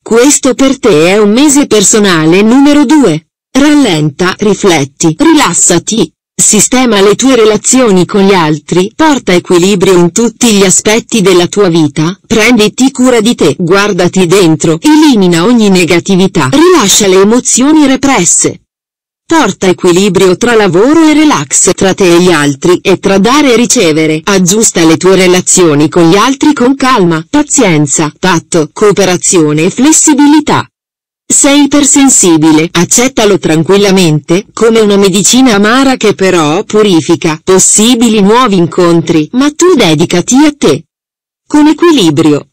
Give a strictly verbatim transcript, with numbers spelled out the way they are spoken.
Questo per te è un mese personale numero due. Rallenta, rifletti, rilassati. Sistema le tue relazioni con gli altri, porta equilibrio in tutti gli aspetti della tua vita, prenditi cura di te, guardati dentro, elimina ogni negatività, rilascia le emozioni represse. Porta equilibrio tra lavoro e relax, tra te e gli altri e tra dare e ricevere. Aggiusta le tue relazioni con gli altri con calma, pazienza, tatto, cooperazione e flessibilità. Sei ipersensibile, accettalo tranquillamente, come una medicina amara che però purifica possibili nuovi incontri, ma tu dedicati a te. Con equilibrio,